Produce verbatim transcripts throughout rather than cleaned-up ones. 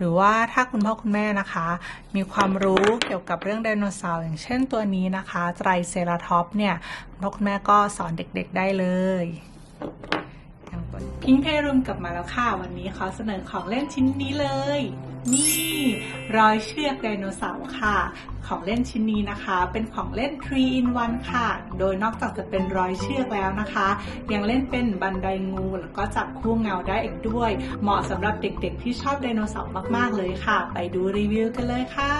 รือว่าถ้าคุณพ่อคุณแม่นะคะมีความรู้เกี่ยวกับเรื่องไดโนเสาร์อย่างเช่นตัวนี้นะคะไตรเซราทอปส์เนี่ยคุณพ่อคุณแม่ก็สอนเด็กๆได้เลยพิงค์เพรุมกลับมาแล้วค่ะวันนี้ขอเสนอของเล่นชิ้นนี้เลยนี่รอยเชือกไดโนเสาร์ค่ะของเล่นชิ้นนี้นะคะเป็นของเล่น ทรี อิน วัน ค่ะโดยนอกจากจะเป็นรอยเชือกแล้วนะคะยังเล่นเป็นบันไดงูแล้วก็จับคู่เงาได้อีกด้วยเหมาะสำหรับเด็กๆที่ชอบไดโนเสาร์มากๆเลยค่ะไปดูรีวิวกันเลยค่ะ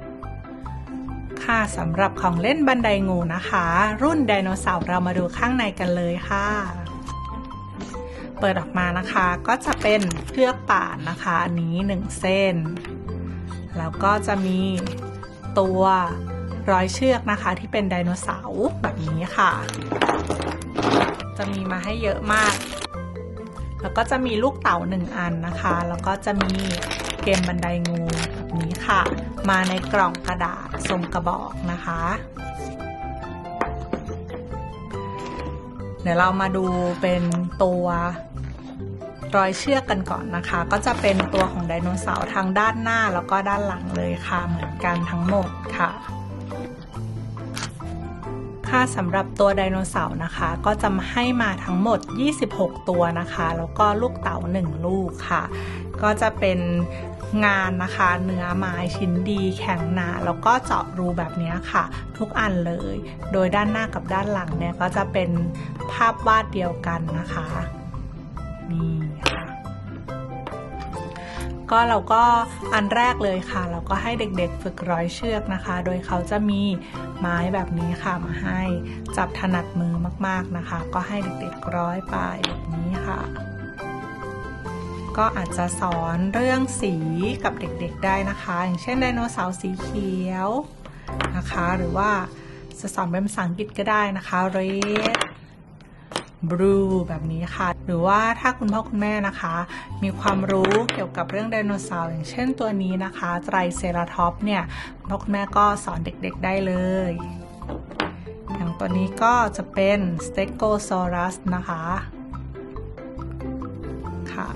ค่ะสำหรับของเล่นบันไดงูนะคะรุ่นไดโนเสาร์เรามาดูข้างในกันเลยค่ะเปิดออกมานะคะก็จะเป็นเชือกป่านนะคะอันนี้หนึ่งเส้นแล้วก็จะมีตัวรอยเชือกนะคะที่เป็นไดโนเสาร์แบบนี้ค่ะจะมีมาให้เยอะมากแล้วก็จะมีลูกเต๋าหนึ่งอันนะคะแล้วก็จะมีเกมบันไดงูแบบนี้ค่ะมาในกล่องกระดาษทรงกระบอกนะคะเดี๋ยวเรามาดูเป็นตัวรอยเชือกกันก่อนนะคะก็จะเป็นตัวของไดโนเสาร์ทางด้านหน้าแล้วก็ด้านหลังเลยค่ะเหมือนกันทั้งหมดค่ะค่ะสำหรับตัวไดโนเสาร์นะคะก็จะให้มาทั้งหมดยี่สิบหกตัวนะคะแล้วก็ลูกเต๋าหนึ่งลูกค่ะก็จะเป็นงานนะคะเนื้อไม้ชิ้นดีแข็งหนาแล้วก็เจาะรูแบบนี้ค่ะทุกอันเลยโดยด้านหน้ากับด้านหลังเนี่ยก็จะเป็นภาพวาดเดียวกันนะคะนี่ค่ะก็เราก็อันแรกเลยค่ะเราก็ให้เด็กๆฝึกร้อยเชือกนะคะโดยเขาจะมีไม้แบบนี้ค่ะมาให้จับถนัดมือมากๆนะคะก็ให้เด็กๆร้อยไปแบบนี้ค่ะก็อาจจะสอนเรื่องสีกับเด็กๆได้นะคะอย่างเช่นไดโนเสาร์สีเขียวนะคะหรือว่าจะสอนเป็นภาษาอังกฤษก็ได้นะคะ red blue แบบนี้ค่ะหรือว่าถ้าคุณพ่อคุณแม่นะคะมีความรู้เกี่ยวกับเรื่องไดโนเสาร์อย่างเช่นตัวนี้นะคะไตรเซราทอปส์เนี่ยคุณพ่อคุณแม่ก็สอนเด็กๆได้เลยอย่างตัวนี้ก็จะเป็นสเตโกซอรัสนะคะค่ะ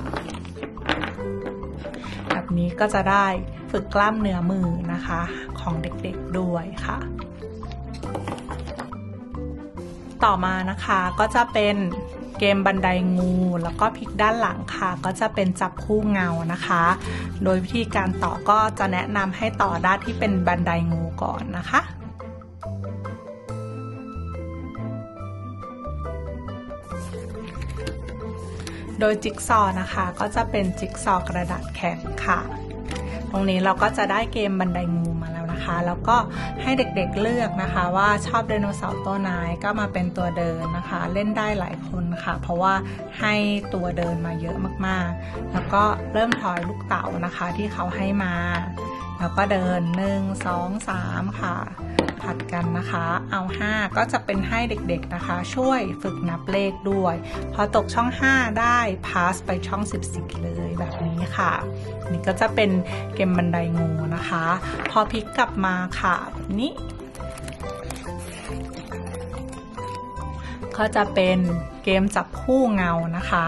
แบบนี้ก็จะได้ฝึกกล้ามเนื้อมือนะคะของเด็กๆด้วยค่ะต่อมานะคะก็จะเป็นเกมบันไดงูแล้วก็พลิกด้านหลังค่ะก็จะเป็นจับคู่เงานะคะโดยวิธีการต่อก็จะแนะนำให้ต่อด้านที่เป็นบันไดงูก่อนนะคะโดยจิ๊กซอว์นะคะก็จะเป็นจิ๊กซอว์กระดาษแข็งค่ะตรงนี้เราก็จะได้เกมบันไดงูมาแล้วนะคะแล้วก็ให้เด็กๆเลือกนะคะว่าชอบไดโนเสาร์ตัวไหนก็มาเป็นตัวเดินนะคะเล่นได้หลายคนค่ะเพราะว่าให้ตัวเดินมาเยอะมากๆแล้วก็เริ่มถอยลูกเต๋านะคะที่เขาให้มาแล้วก็เดินหนึ่ง สอง สามค่ะผัดกันนะคะเอาห้าก็จะเป็นให้เด็กๆนะคะช่วยฝึกนับเลขด้วยพอตกช่องห้าได้พาสไปช่องสิบสี่เลยแบบนี้ค่ะนี่ก็จะเป็นเกมบันไดงูนะคะพอพลิกกลับมาค่ะแบบนี้ก็จะเป็นเกมจับคู่เงานะคะ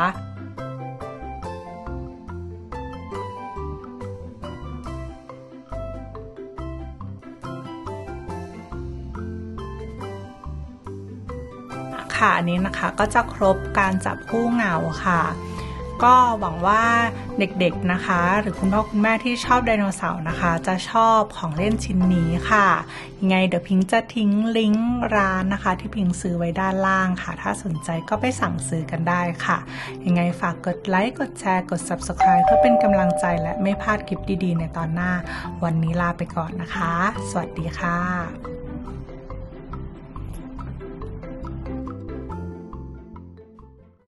ค่ะอันนี้นะคะก็จะครบการจับคู่เงาค่ะก็หวังว่าเด็กๆนะคะหรือคุณพ่อคุณแม่ที่ชอบไดโนเสาร์นะคะจะชอบของเล่นชิ้นนี้ค่ะยังไงเดี๋ยวพิงจะทิ้งลิงก์ร้านนะคะที่พิงซื้อไว้ด้านล่างค่ะถ้าสนใจก็ไปสั่งซื้อกันได้ค่ะยังไงฝากกดไลค์กดแชร์กด ซับสไครบ์ เพื่อเป็นกำลังใจและไม่พลาดคลิปดีๆในตอนหน้าวันนี้ลาไปก่อนนะคะสวัสดีค่ะ